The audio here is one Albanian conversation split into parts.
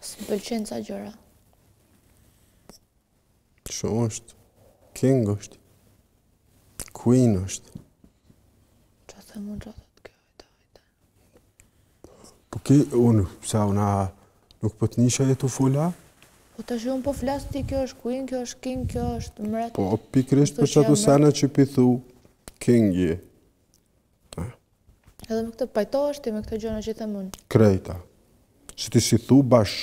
Së pëlqen ca gjëra. Shumë është. King është. Queen është. Qa them unë qa thot kjo, hajde. Po pse una nuk po të nisha jetu fula? Po të shumë po flasë ti, kjo është queen, kjo është king, kjo është mret. Po pikrisht për që ato sene që pithu king je. Edhe me këtë pajtohesh ti me këtë gjëna që them unë. Krejta. Që ti si thu bash,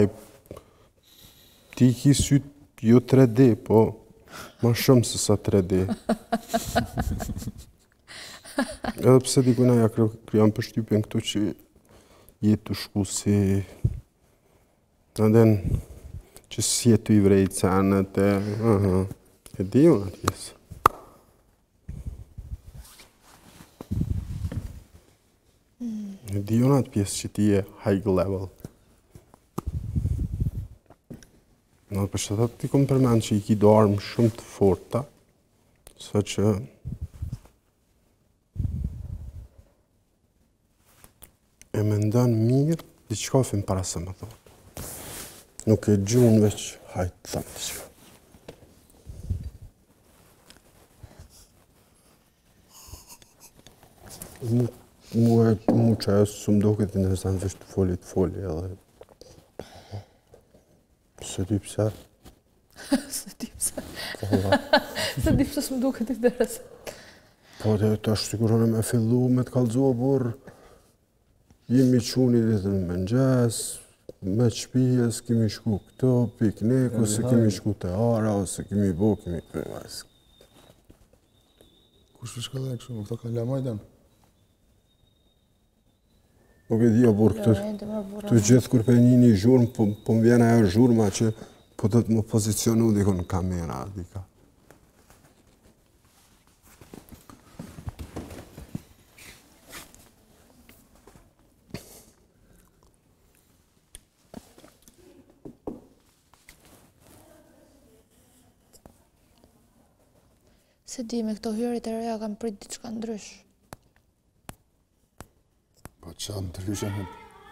ti ki syt jo 3D, po ma shumë se sa 3D. Edhe pse dikuna ja kryon për shtypjen këtu që jetë të shku si... Anden që si jetë i vrejt senet e... E di unë atë jesë. E di unë atë pjesë që ti e high level. Në për që të ti kom përmend që i ki do armë shumë të forta, sa që... E me ndonë mirë, diçka fin para se më thotë. Nuk e gjunë veç, hajtë të thamë diçka. Mu që ajo së më doket interesant veç të foli edhe... Se di pse. Se di pse. Se di pse s'më duket interesant. Po të është sigurone me fillu me të kallëzua, por jemi quni ditën me mëngjes, me shpijes, kemi shku këto, piknik, ose kemi shku te ara, ose kemi bo, kemi përvajs. Kush të shka dhe kështu, më këto ka lamajten? Nuk e dhja, por këtë gjithë kur për një zhurmë, po më vjen ajo zhurma që po të të më pozicionu diko në kamera, dika. Se di, me këto hyrjet e reja kam prit diçka ndrysh. Po qa ndryshën hëpë?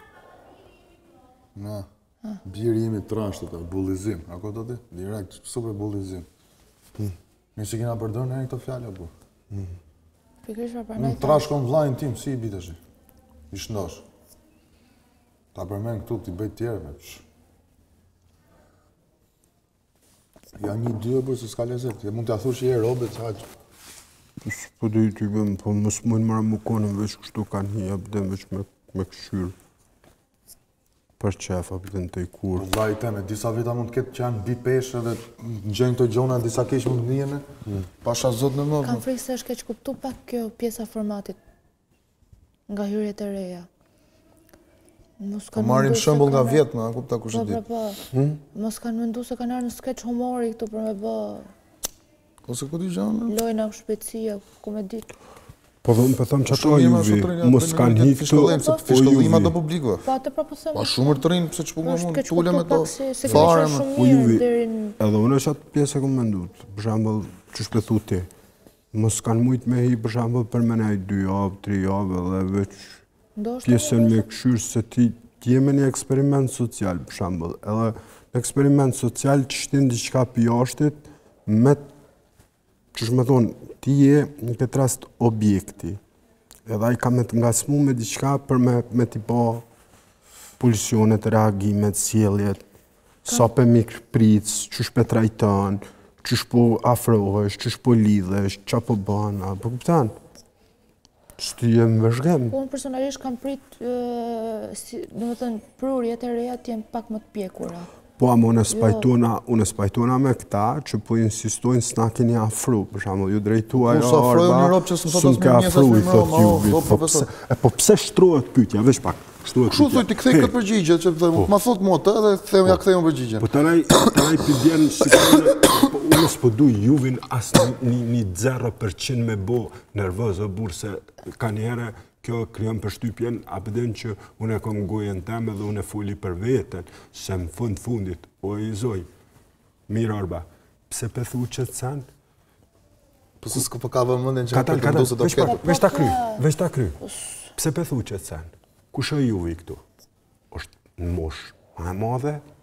Na, bjeri jemi trashtë të bullizim, ako të ti? Direkt, super bullizim. Një që kena përdojnë e këto fjallë, po? Pikrish për Në trashkon vlajnë tim, si i bitesh? I shëndosh. Ta përmen këtu, ti bëjt tjerë, me pësh. Ja një dy për se s'ka lezet, mund t'ja thush që je robet, haqë. Po dhe i t'i bëm, po mos mujnë mara më konën veç kështu kanë një abden veç me këshyrë. Për qef, abden të i kur. Vllai teme, disa vita mund t'ketë që janë bi peshë dhe në gjenjë të gjona, disa keq mund t'njene, pasha zot në mëdhë. Kam frikë se është keq kuptu pak kjo pjesa formatit nga hyrjet e reja. Po marim shembull nga vjetë, ma, kupta kush e di. Po. Mos kanë mendu se kanë arë në sketch humori këtu për me bë... Ose ku t'i gjanë? Lojna u shpejtësia, ku me ditë. Po dhe më pëthëm që ato juvi, mos kanë hi këtu... Fishkëllima të publikove. Po atë propozëm. Pa shumër të rinë, pëse që pukë mund, t'ule me to. Fare, më. Po juvi, edhe unë është atë pjesë e këmë mendu, për shembull, që shpethu ti. Mos kanë mujt me hi, për shembull, për menaj 2 javë, 3 javë, edhe veç pjesën me këshyrë se ti jemi një eksperiment social, për shembull. Edhe në eksperiment social që shtin diqka për jashtit, me që shme thonë, ti je në këtë rast objekti, edhe ai ka me të ngasmu me diqka për me t'i pa pulsionet, reagimet, sjelljet, sa për mikë pritës, qysh për trajton, qysh po afrohesh, qysh po lidhesh, qa po bëna, po kuptan? Që ti jem vëzhgem. Unë personalisht kam prit, në më thënë, prurjet e reja t'jem pak më t'pjekura. Po, ama unë spajtona me këta që po insistojnë s'na keni afru, për shamu, ju drejtu ajo arba, s'un ke afru, i thot juvi. Po pse shtrohet pyetja, veç pak, shtrohet pyetja. Kështu thuj, ti kthej këtë përgjigje, që ma thot mua të edhe ja kthejmë përgjigjen. Po tëraj përdjen, unë s'po du juvin as një 0% me bo nervoz o burë, se ka njëre kjo kryon përshtypjen, apëden që unë e kom gojen teme dhe unë e foli për veten, se më fundit, o i zoj, mirë arba, pse pëthu që të sanë? Po se s'ko ka vëmëndin që Katal, veç ta kry, pse pëthu që të sanë? Kush e juvi këtu? Është në mosh Ma e madhe,